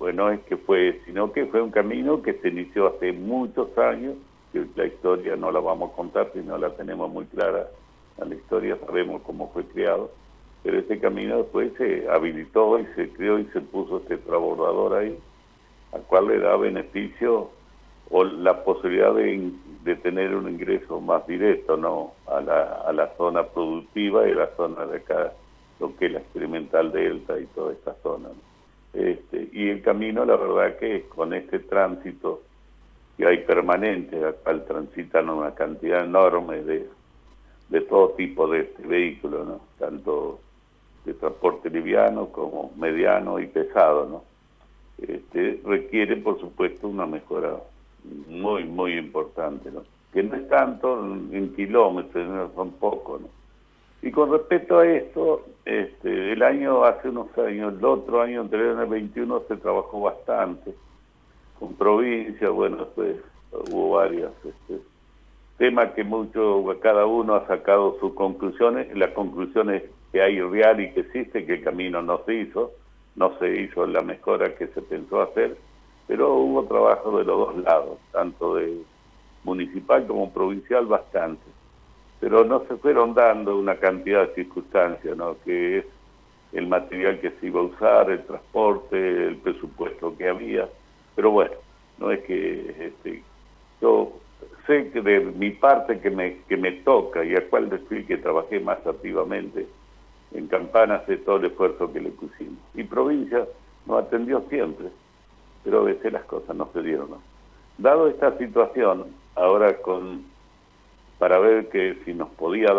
pues no es que fue, sino que fue un camino que se inició hace muchos años, que la historia no la vamos a contar si no la tenemos muy clara. En la historia sabemos cómo fue creado, pero ese camino después se habilitó y se creó y se puso este transbordador ahí, al cual le da beneficio o la posibilidad de tener un ingreso más directo, ¿no?, a la zona productiva y la zona de acá, lo que es la Experimental Delta y toda esta zona, ¿no? Y el camino, la verdad que con este tránsito que hay permanente, al cual transitan una cantidad enorme de todo tipo de vehículos, ¿no?, tanto de transporte liviano como mediano y pesado, ¿no? Requiere, por supuesto, una mejora muy, muy importante, ¿no?, que no es tanto en kilómetros, no son pocos, ¿no? Y con respecto a esto, hace unos años, el otro año anterior, en el 21, se trabajó bastante con provincias, bueno, después hubo varios temas que cada uno ha sacado sus conclusiones. La conclusión es que hay real y que existe, que el camino no se hizo la mejora que se pensó hacer, pero hubo trabajo de los dos lados, tanto de municipal como provincial, bastante. Pero no se fueron dando una cantidad de circunstancias, ¿no?, que es el material que se iba a usar, el transporte, el presupuesto que había. Pero bueno, no es que yo sé que de mi parte que me toca, y a cual decir que trabajé más activamente en Campana, sé todo el esfuerzo que le pusimos. Y provincia nos atendió siempre, pero a veces las cosas no se dieron, ¿no? Dado esta situación, ahora para ver que si nos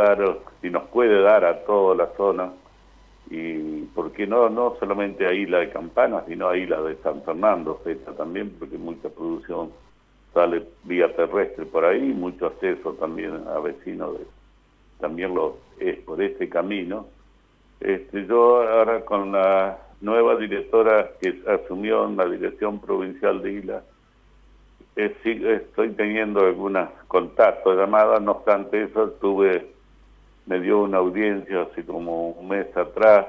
puede dar a toda la zona, y porque no solamente a Isla de Campana, sino a Isla de San Fernando, Feta también, porque mucha producción sale vía terrestre por ahí, mucho acceso también a vecinos, también es por este camino. Yo ahora con la nueva directora que asumió en la dirección provincial de Isla, estoy teniendo algunos contactos, llamadas. No obstante eso, me dio una audiencia hace como un mes atrás,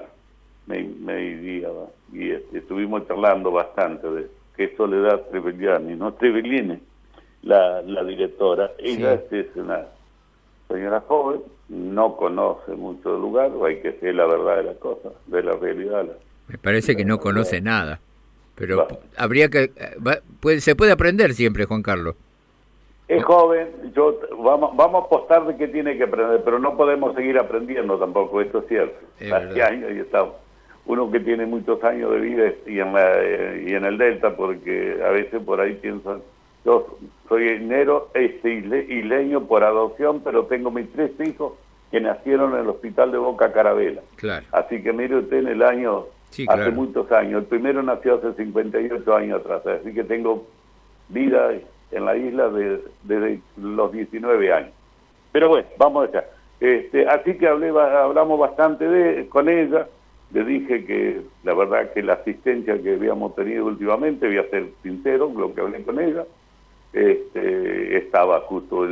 y estuvimos charlando bastante de que Soledad Trevellani, no Trevellini, la directora. Ella es una señora joven, no conoce mucho del lugar, hay que ser la verdad de la cosa, de la realidad. Me parece que no conoce nada. Pero habría que se puede aprender siempre, Juan Carlos. Es joven, vamos a apostar de que tiene que aprender, pero no podemos seguir aprendiendo tampoco, esto es cierto. Hace años y estamos. Uno que tiene muchos años de vida y en el Delta, porque a veces por ahí piensan, yo soy isleño por adopción, pero tengo mis 3 hijos que nacieron en el hospital de Boca Carabela. Claro. Así que mire usted, en el año... Sí, hace muchos años. El primero nació hace 58 años atrás, así que tengo vida en la isla desde los 19 años. Pero bueno, vamos allá. Así que hablamos bastante con ella. Le dije que la verdad que la asistencia que habíamos tenido últimamente, voy a ser sincero, lo que hablé con ella, estaba justo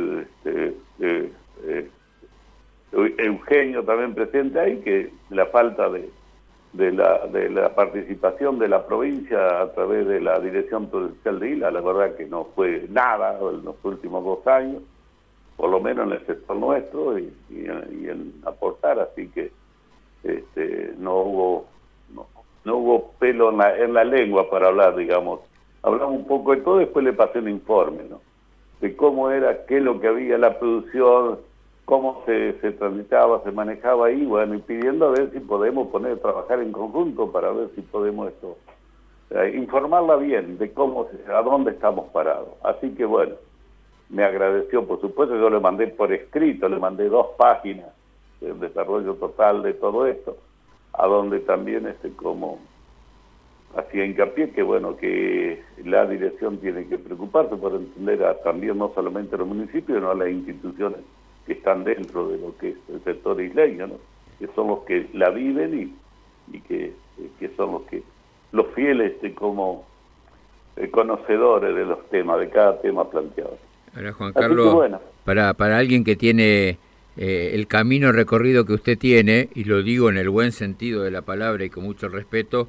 Eugenio también presente ahí, que la falta de la participación de la provincia a través de la Dirección Provincial de Isla, la verdad que no fue nada en los últimos 2 años, por lo menos en el sector nuestro, y en aportar, así que no hubo pelo en la lengua para hablar, digamos. Hablamos un poco de todo, después le pasé un informe, ¿no?, de cómo era, qué es lo que había, la producción, cómo se transitaba, se manejaba ahí, bueno, y pidiendo a ver si podemos poner a trabajar en conjunto para ver si podemos informarla bien de a dónde estamos parados. Así que bueno, me agradeció, por supuesto. Yo le mandé por escrito, le mandé 2 páginas del desarrollo total de todo esto, a donde también como hacía hincapié que bueno, que la dirección tiene que preocuparse por entender también no solamente a los municipios, sino a las instituciones que están dentro de lo que es el sector isleño, ¿no?, que son los que la viven y que son los fieles como conocedores de los temas, de cada tema planteado. Ahora, Juan Carlos, bueno, para alguien que tiene el camino recorrido que usted tiene, y lo digo en el buen sentido de la palabra y con mucho respeto,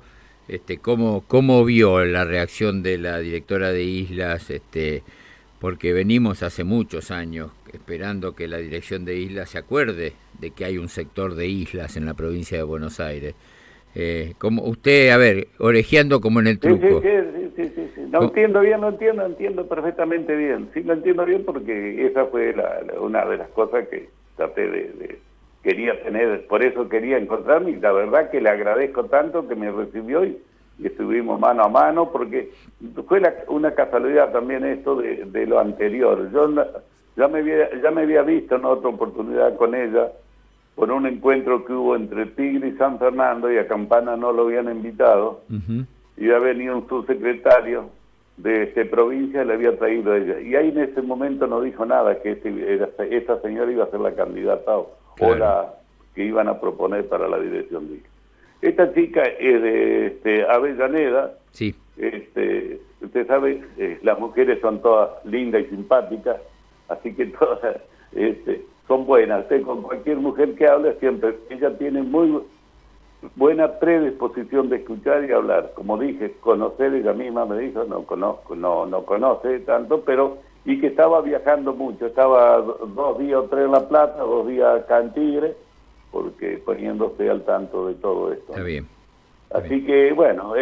¿Cómo vio la reacción de la directora de Islas? Porque venimos hace muchos años esperando que la dirección de Islas se acuerde de que hay un sector de islas en la provincia de Buenos Aires. Como usted, a ver, orejeando como en el truco. Sí. No entiendo perfectamente bien. Sí, lo entiendo bien porque esa fue una de las cosas que traté quería tener, por eso quería encontrarme, y la verdad que le agradezco tanto que me recibió y estuvimos mano a mano, porque fue una casualidad también esto de lo anterior. Yo ya me había visto en otra oportunidad con ella, por un encuentro que hubo entre Tigre y San Fernando, y a Campana no lo habían invitado, y había venido un subsecretario de provincia, le había traído a ella, y ahí en ese momento no dijo nada, que esa señora iba a ser la candidata o la que iban a proponer para la dirección de ella. Esta chica es de Avellaneda. Sí. Usted sabe, las mujeres son todas lindas y simpáticas, así que todas son buenas. Con cualquier mujer que hable, siempre ella tiene muy buena predisposición de escuchar y hablar. Como dije, conocer, ella misma me dijo, no conoce tanto, pero y que estaba viajando mucho, estaba 2 días o 3 en La Plata, 2 días acá en Tigre, porque poniéndose al tanto de todo esto. Está bien. Así que, bueno,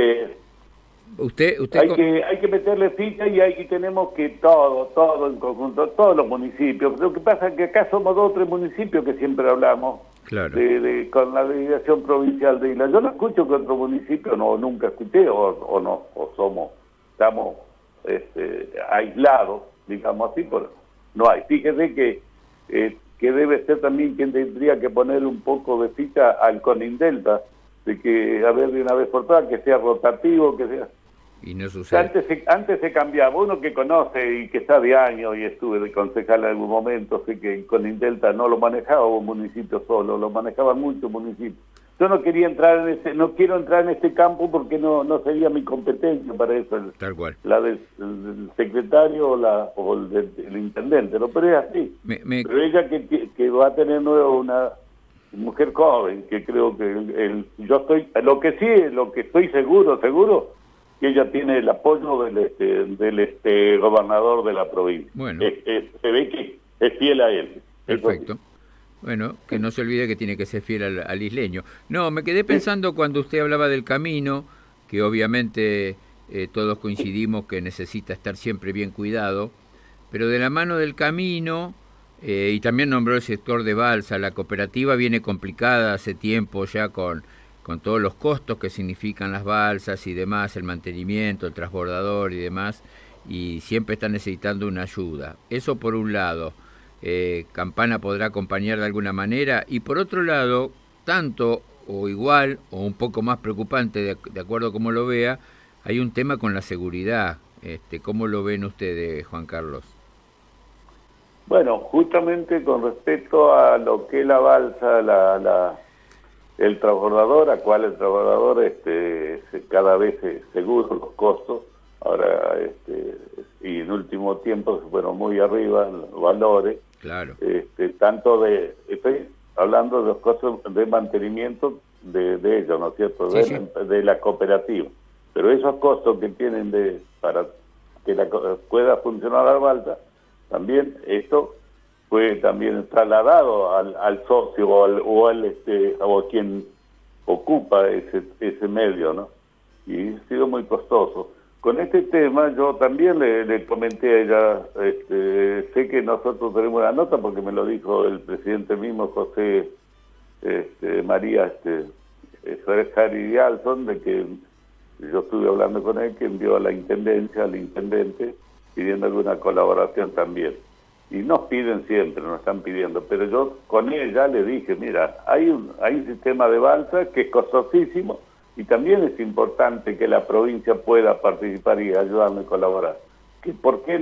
usted hay que meterle ficha, y tenemos que todo en conjunto, todos los municipios. Lo que pasa es que acá somos 2 o 3 municipios que siempre hablamos, claro, con la delegación provincial de Isla. Yo no escucho que otro municipio nunca escuché, estamos aislados, digamos así, pero no hay. Fíjese que debe ser también quien tendría que poner un poco de ficha al Conindelta, de que, a ver, de una vez por todas, que sea rotativo, que sea... Y no sucede. Antes se cambiaba, uno que conoce y que está de año, y estuve de concejal en algún momento, sé que con Indelta no lo manejaba un municipio solo, lo manejaban muchos municipios. Yo no quiero entrar en este campo porque no sería mi competencia para eso, tal cual, la del secretario o el del intendente, ¿no? Pero es así. Pero ella que va a tener nuevo una mujer joven, que creo que yo estoy, lo que estoy seguro, que ella tiene el apoyo del gobernador de la provincia. Bueno. Se ve que es fiel a él. Perfecto. Bueno, que no se olvide que tiene que ser fiel al isleño. No, me quedé pensando cuando usted hablaba del camino, que obviamente todos coincidimos que necesita estar siempre bien cuidado, pero de la mano del camino, y también nombró el sector de balsa, la cooperativa viene complicada hace tiempo ya con todos los costos que significan las balsas y demás, el mantenimiento, el transbordador y demás, y siempre está necesitando una ayuda. Eso por un lado. Campana podrá acompañar de alguna manera, y por otro lado, tanto o igual o un poco más preocupante, de acuerdo a cómo lo vea, hay un tema con la seguridad. ¿Cómo lo ven ustedes, Juan Carlos? Bueno, justamente con respecto a lo que es la balsa, el transbordador, a cual el transbordador cada vez seguro los costos, ahora y en último tiempo se fueron muy arriba los valores. Claro. Estoy hablando de los costos de mantenimiento de ellos, ¿no es cierto? Sí. De la cooperativa. Pero esos costos que tienen para que pueda funcionar la balsa, también esto fue también trasladado al socio o quien ocupa ese medio, ¿no? Y ha sido muy costoso. Con este tema yo también le comenté a ella, sé que nosotros tenemos una nota porque me lo dijo el presidente mismo, José María Harry Alson, de que yo estuve hablando con él, que envió a la intendencia, al intendente, pidiendo alguna colaboración también. Y nos piden siempre, nos están pidiendo, pero yo con ella le dije, mira, hay un sistema de balsa que es costosísimo, y también es importante que la provincia pueda participar y ayudarme a colaborar. ¿Por qué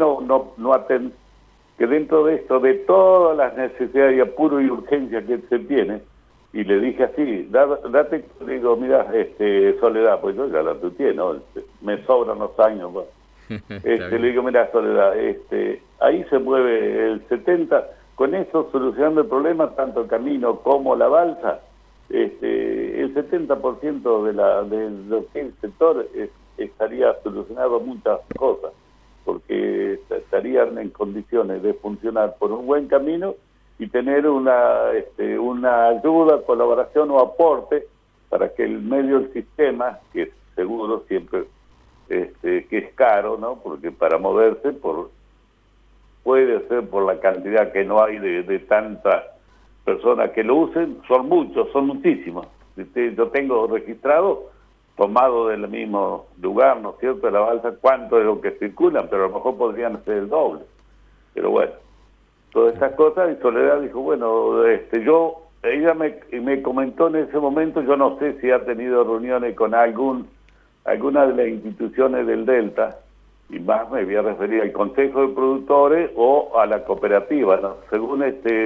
que dentro de esto, de todas las necesidades y apuro y urgencia que se tiene, y le dije así, digo, mira, Soledad, pues yo ya la tuteé, ¿no? Me sobran los años, pues. Le digo, mira, Soledad, ahí se mueve el 70%, con eso solucionando el problema, tanto el camino como la balsa, el 70% de lo que es el sector estaría solucionado muchas cosas, porque estarían en condiciones de funcionar por un buen camino y tener una ayuda, colaboración o aporte para que el medio del sistema, que es seguro siempre, que es caro, ¿no? Porque para moverse puede ser por la cantidad que no hay de tantas personas que lo usen, son muchísimos. Yo tengo registrado, tomado del mismo lugar, ¿no es cierto?, de la balsa, cuánto es lo que circulan, pero a lo mejor podrían ser el doble. Pero bueno, todas estas cosas, y Soledad dijo, bueno, ella me comentó en ese momento, yo no sé si ha tenido reuniones con alguna de las instituciones del Delta, y más me voy a referir al Consejo de Productores o a la cooperativa, ¿no? Según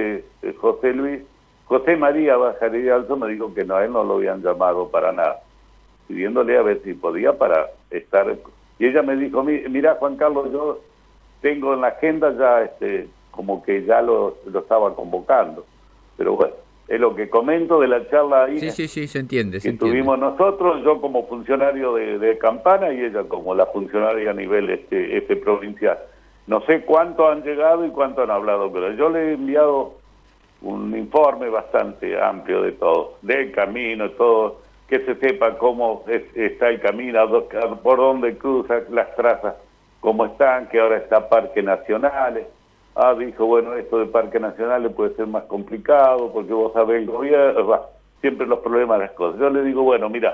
José María Bajarí Alzo me dijo que no, a él no lo habían llamado para nada, pidiéndole a ver si podía para estar. Y ella me dijo, mira Juan Carlos, yo tengo en la agenda ya como que ya lo estaba convocando, pero bueno, es lo que comento de la charla ahí. Sí, se entiende. Que tuvimos nosotros, yo como funcionario de Campana y ella como la funcionaria a nivel provincial. No sé cuánto han llegado y cuánto han hablado, pero yo le he enviado un informe bastante amplio de todo, del camino, todo, que se sepa cómo está el camino, por dónde cruzan las trazas, cómo están, que ahora está Parques Nacionales. Dijo, bueno, esto de Parques Nacionales puede ser más complicado, porque vos sabés, el gobierno, siempre los problemas de las cosas. Yo le digo, bueno, mira,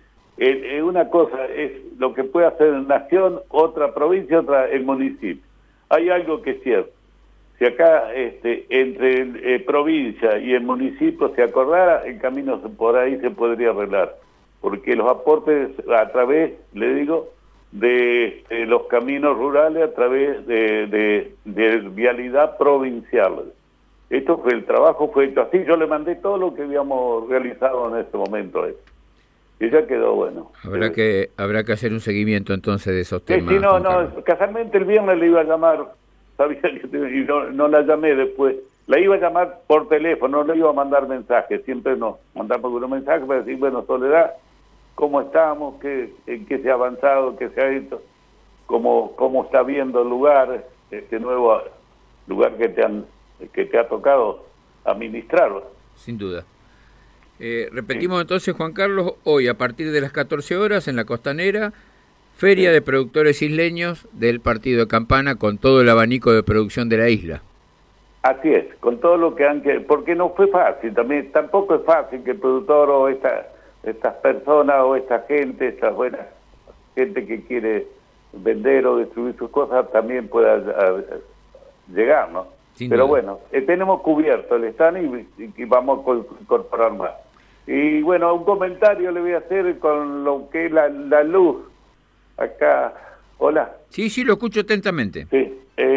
una cosa es lo que puede hacer nación, otra provincia, otra el municipio. Hay algo que es cierto. Si acá entre provincia y el municipio se acordara, el camino por ahí se podría arreglar, porque los aportes a través, le digo, de los caminos rurales a través de vialidad provincial. El trabajo fue hecho así, yo le mandé todo lo que habíamos realizado en este momento. Y ya quedó bueno. Habrá que hacer un seguimiento entonces de esos temas. Sí, casualmente el viernes le iba a llamar, sabía que y no la llamé después. La iba a llamar por teléfono, no le iba a mandar mensajes, siempre nos mandamos unos mensajes para decir, bueno, Soledad, cómo estamos, en qué se ha avanzado, qué se ha hecho, cómo está viendo el lugar, este nuevo lugar que te ha tocado administrar. Sin duda. Repetimos entonces, Juan Carlos, hoy a partir de las 14 horas en la Costanera, Feria de Productores Isleños del Partido de Campana, con todo el abanico de producción de la isla. Así es, con todo lo que porque no fue fácil, tampoco es fácil que el productor o estas personas o esta buena gente que quiere vender o distribuir sus cosas también pueda llegar, ¿no? Pero bueno, tenemos cubierto el stand y vamos a incorporar más. Y bueno, un comentario le voy a hacer con lo que es la luz acá. Hola. Sí, lo escucho atentamente. Sí,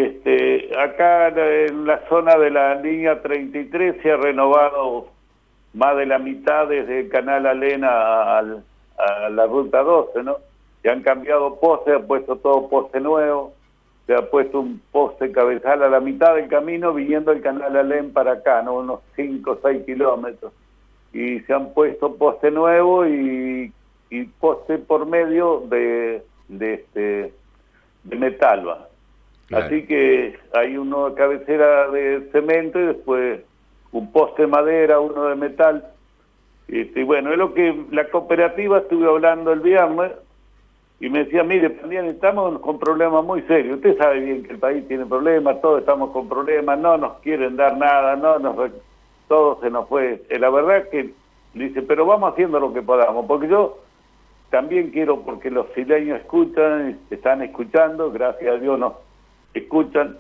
acá en la zona de la línea 33 se ha renovado más de la mitad desde el Canal Alena a la Ruta 12, ¿no? Se han cambiado postes, han puesto todo poste nuevo, se ha puesto un poste cabezal a la mitad del camino viniendo el Canal Alén para acá, ¿no? Unos 5 o 6 kilómetros. Y se han puesto poste nuevo y poste por medio de metal, ¿va? Claro. Así que hay uno de cabecera de cemento y después un poste de madera, uno de metal. Y bueno, es lo que la cooperativa estuve hablando el viernes y me decía, mire, también estamos con problemas muy serios. Usted sabe bien que el país tiene problemas, todos estamos con problemas, no nos quieren dar nada, todo se nos fue. La verdad que dice, pero vamos haciendo lo que podamos, porque yo también quiero, porque los isleños están escuchando, gracias a Dios nos escuchan,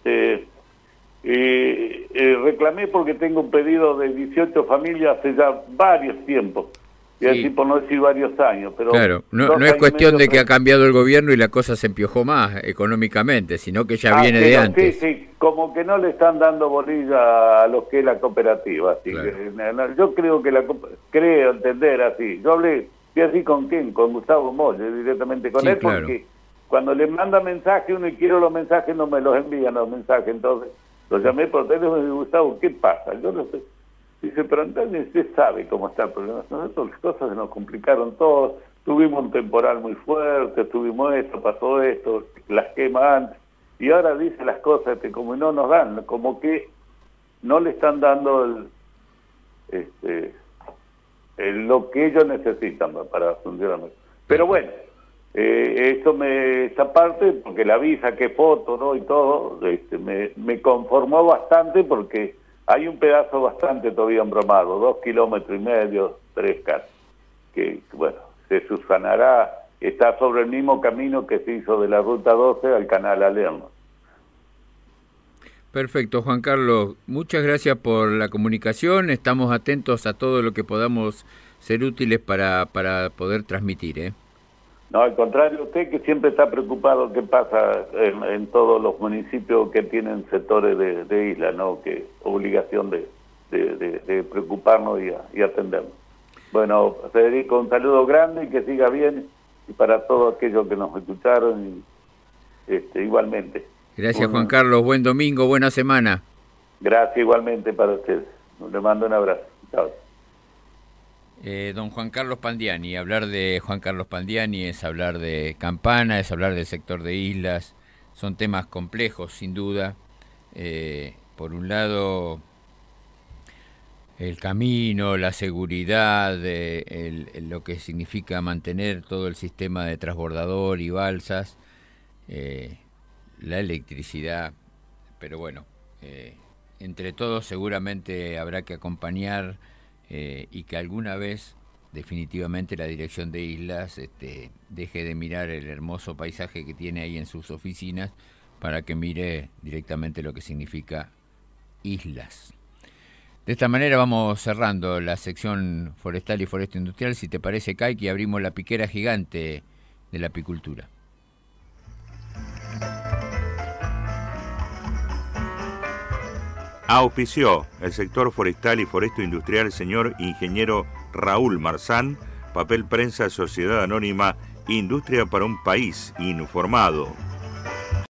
reclamé porque tengo un pedido de 18 familias hace ya varios tiempos, y así por no decir varios años. Pero claro, no es cuestión de que ha cambiado el gobierno y la cosa se empiojó más económicamente, sino que ya viene de antes. Sí, como que no le están dando bolilla a lo que es la cooperativa. Así claro. Que, yo creo que creo entender así. Yo hablé, ¿y así con quién? Con Gustavo Molle, directamente con él, claro. Porque cuando le manda mensaje uno y quiero los mensajes, no me los envían los mensajes, entonces lo llamé por teléfono y dije, Gustavo, ¿qué pasa? Yo no sé. Dice, pero entonces usted sabe cómo está el problema. Nosotros las cosas se nos complicaron todos. Tuvimos un temporal muy fuerte, tuvimos esto, pasó esto, las quemas antes. Y ahora dice las cosas que como no nos dan, como que no le están dando lo que ellos necesitan para funcionar. Pero bueno, esa parte, porque la visa, que foto, ¿no? Y todo, me conformó bastante porque hay un pedazo bastante todavía embromado, 2,5 kilómetros, 3 casi, que bueno, se subsanará, está sobre el mismo camino que se hizo de la Ruta 12 al Canal Alerno. Perfecto, Juan Carlos, muchas gracias por la comunicación, estamos atentos a todo lo que podamos ser útiles para poder transmitir, ¿eh? No, al contrario, usted que siempre está preocupado qué pasa en todos los municipios que tienen sectores de isla, ¿no? Que obligación de preocuparnos y atendernos. Bueno, Federico, un saludo grande y que siga bien, y para todos aquellos que nos escucharon, igualmente. Gracias, Juan Carlos, buen domingo, buena semana. Gracias igualmente para ustedes. Le mando un abrazo. Chao. Don Juan Carlos Pandiani, hablar de Juan Carlos Pandiani es hablar de Campana, es hablar del sector de islas, son temas complejos sin duda. Por un lado, el camino, la seguridad, lo que significa mantener todo el sistema de transbordador y balsas, la electricidad, pero bueno, entre todos seguramente habrá que acompañar y que alguna vez definitivamente la Dirección de Islas deje de mirar el hermoso paisaje que tiene ahí en sus oficinas para que mire directamente lo que significa islas. De esta manera vamos cerrando la sección forestal y foresto industrial. Si te parece, Kaiki, abrimos la piquera gigante de la apicultura. Auspició el sector forestal y foresto industrial señor ingeniero Raúl Marzán, papel prensa Sociedad Anónima Industria para un País Informado.